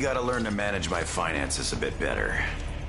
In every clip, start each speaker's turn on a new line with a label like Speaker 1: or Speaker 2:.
Speaker 1: gotta learn to manage my finances a bit better.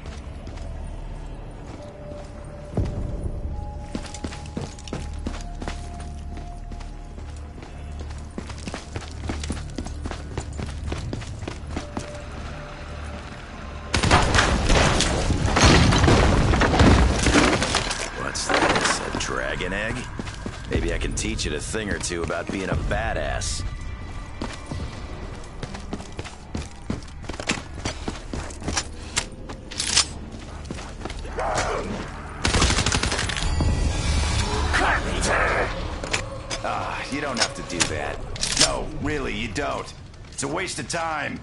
Speaker 1: What's this, a dragon egg? Maybe I can teach it a thing or two about being a badass. You don't have to do that. No, really, you don't. It's a waste of time.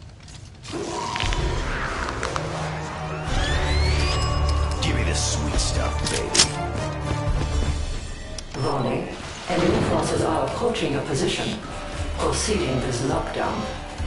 Speaker 1: Give me the sweet stuff, baby.
Speaker 2: Warning. Enemy forces are approaching your position. Proceeding with lockdown.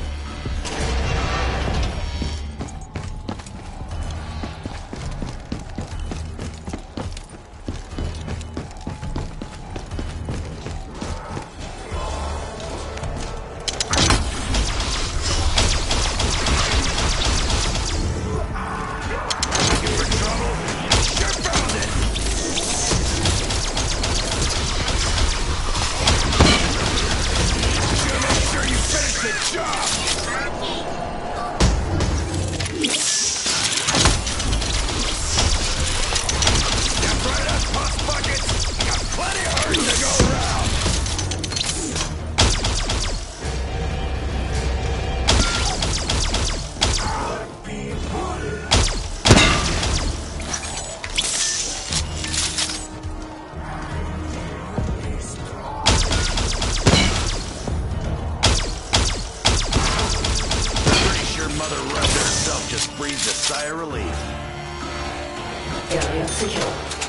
Speaker 2: Area secure.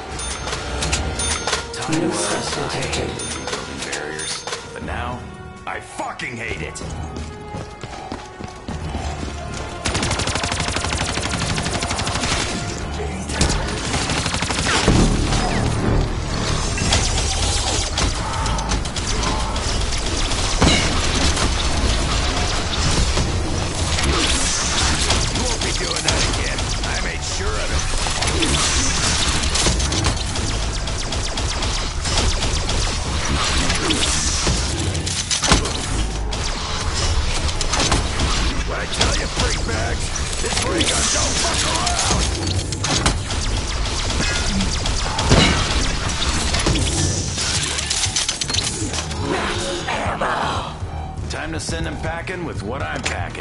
Speaker 2: New threat detected.
Speaker 1: Building barriers. But now, I fucking hate it. Time to send him packing with what I'm packing.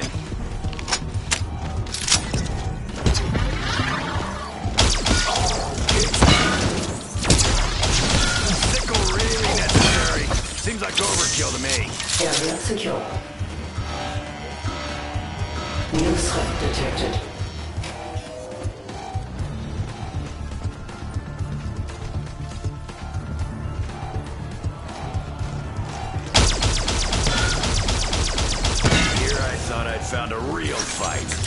Speaker 1: Sickle really necessary. Seems like overkill to me.
Speaker 2: Area secure. New threat detected.
Speaker 1: Thought I'd found a real fight.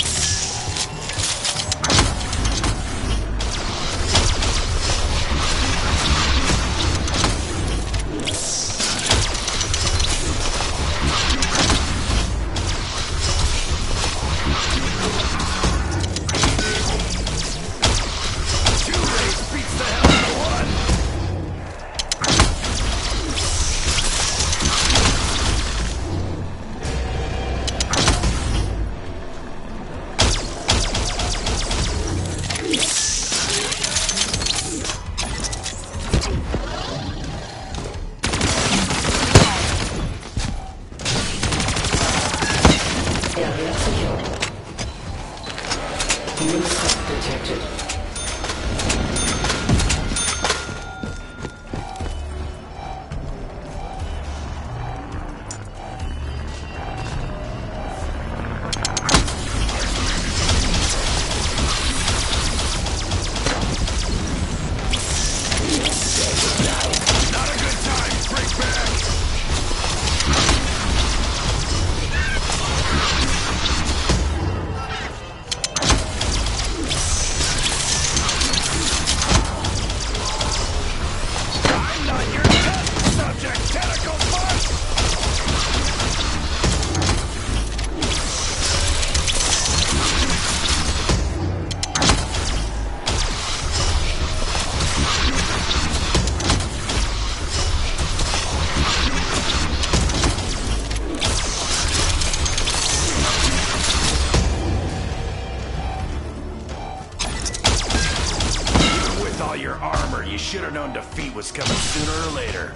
Speaker 1: your armor. You should have known defeat was coming sooner or later.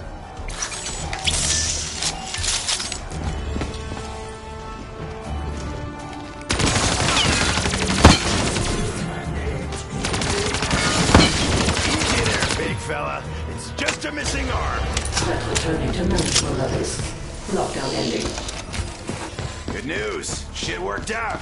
Speaker 1: Easy there, big fella. It's just a missing arm.
Speaker 2: Threat returning to manageable levels. Lockdown ending.
Speaker 1: Good news. Shit worked out.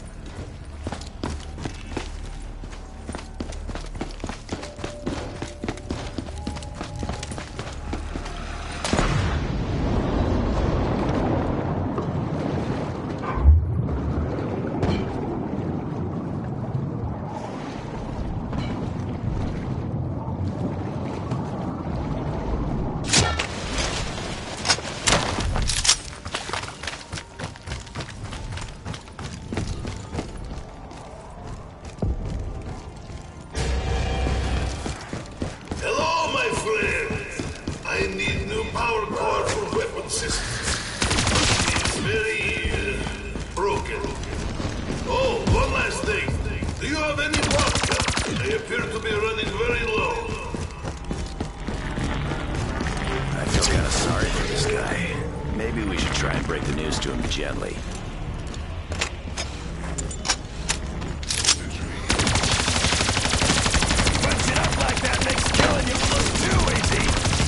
Speaker 1: Gently. Bunch it up like that makes killing you look too easy.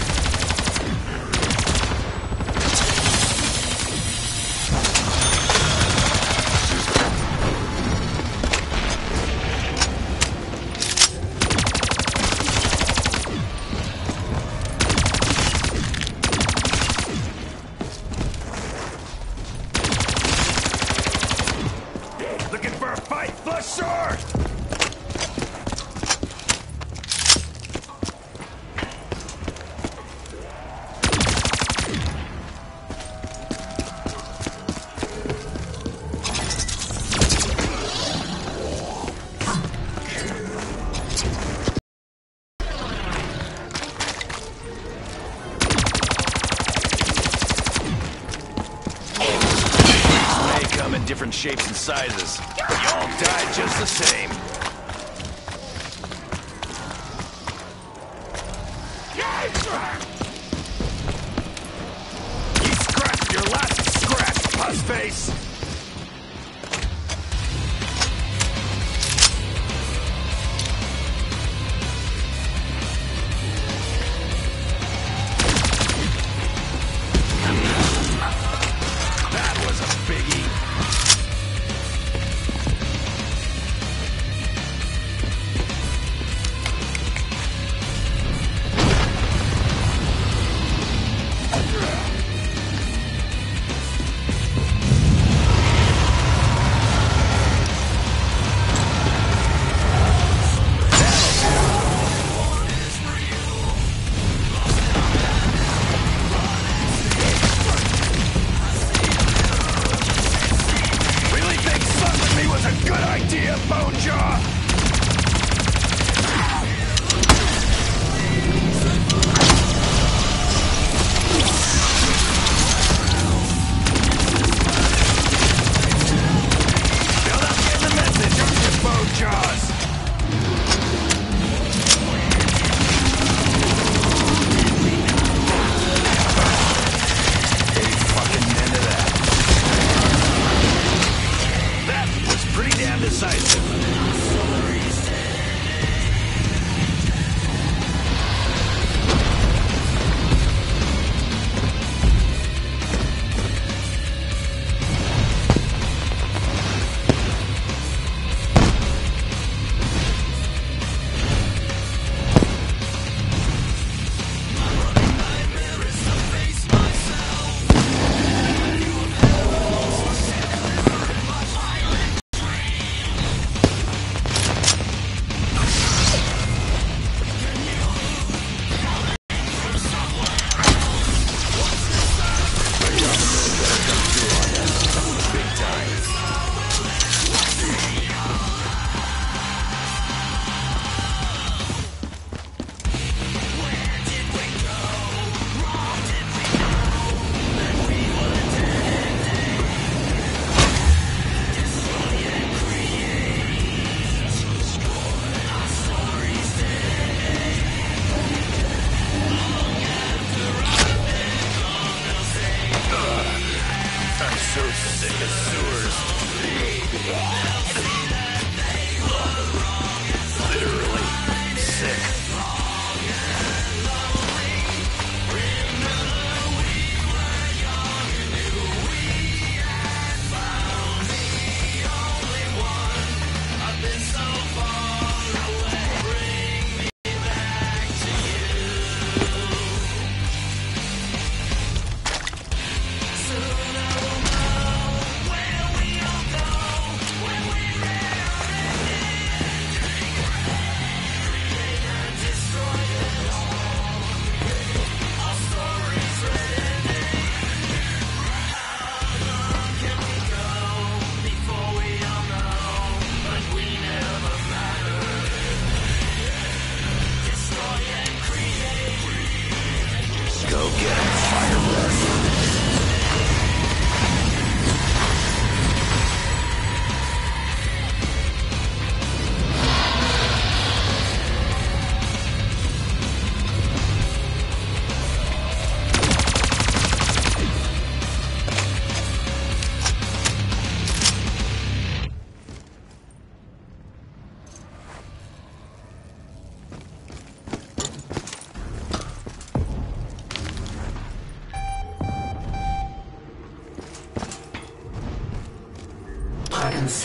Speaker 1: Different shapes and sizes. You all died just the same. You scratched your last scratch, pussface! That was a biggie.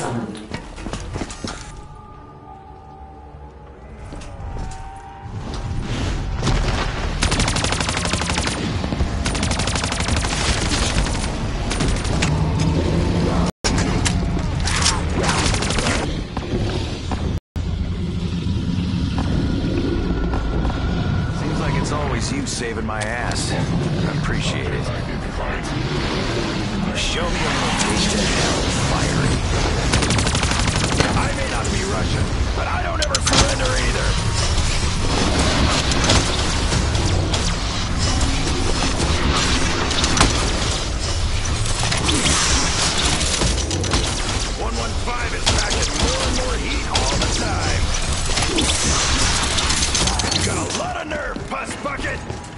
Speaker 2: summoned.
Speaker 1: Seems like it's always you saving my ass. I appreciate it. Show me a little taste of hell, fiery. I may not be Russian, but I don't ever surrender either. .115 is packing more and more heat all the time. Got a lot of nerve, pus bucket.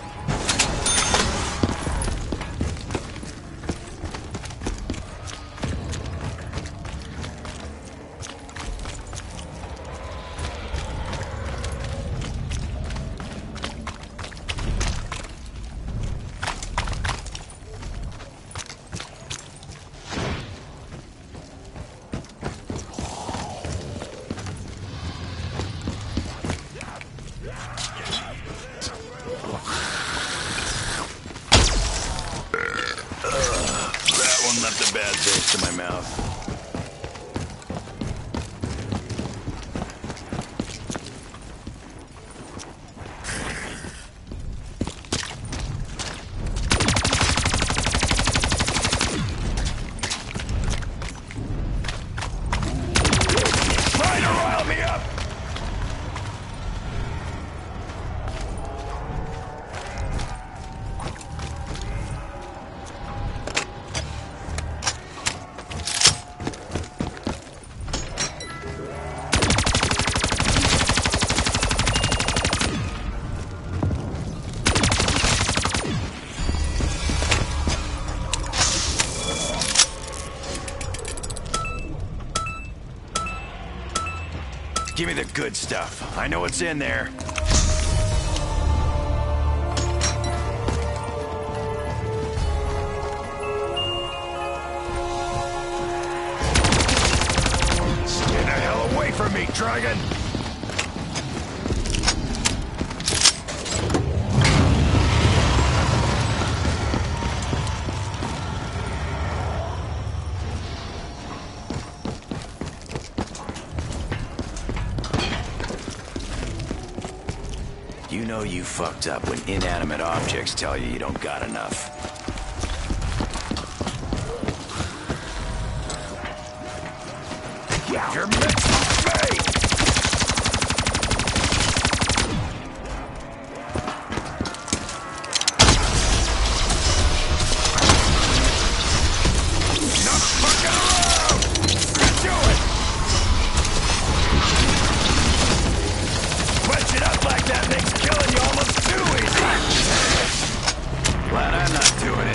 Speaker 1: Left a bad taste in my mouth. Trying to rile me up. Give me the good stuff. I know what's in there. Stay the hell away from me, Dragon! You know you fucked up when inanimate objects tell you don't got enough. You're mixed with me! Not fucking around! Get to it! Switch it up like that makes killing you almost too easy! Glad I'm not doing it.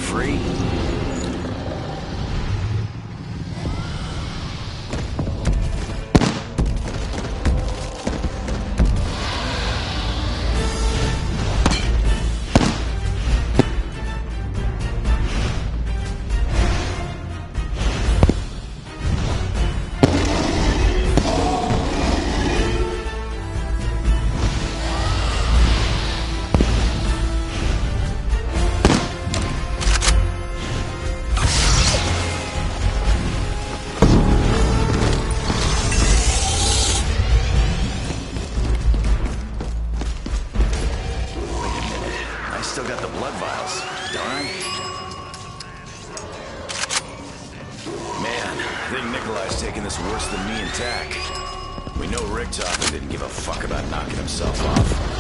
Speaker 1: free? Still got the blood vials, don't I? Man, I think Nikolai's taking this worse than me and Tack. We know Richtofen didn't give a fuck about knocking himself off.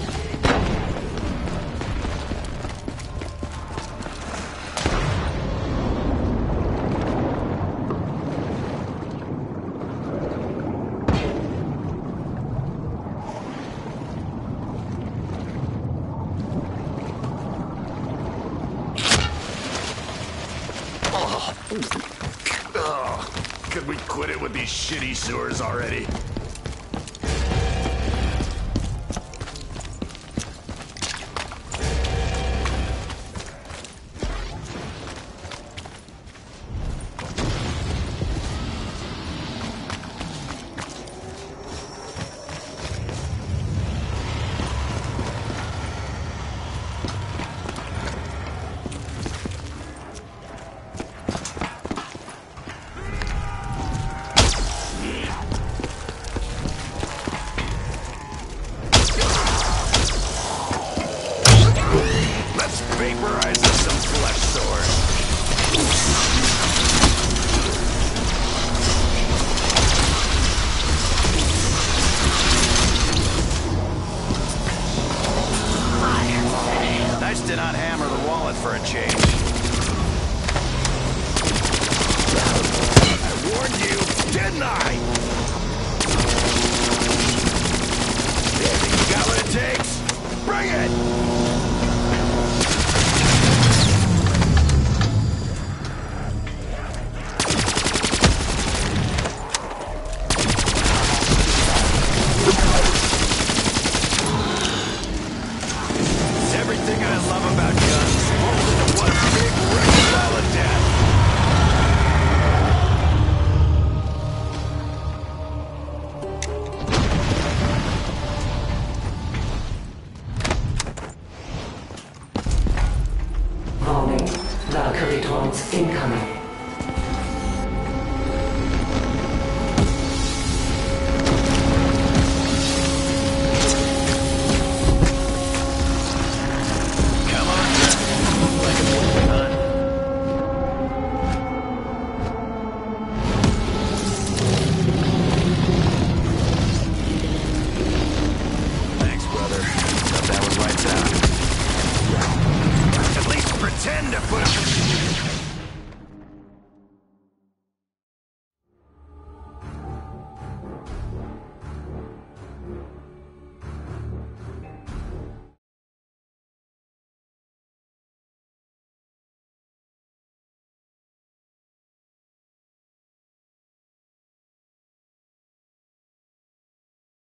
Speaker 1: Could we quit it with these shitty sewers already? Vaporize some flesh sword. Nice to not hammer the wallet for a change. I warned you, didn't I? Think you got what it takes? Bring it! Everything I love about guns rolled into one big wrecking ball of death.
Speaker 2: Warning, Valkyrie drones incoming.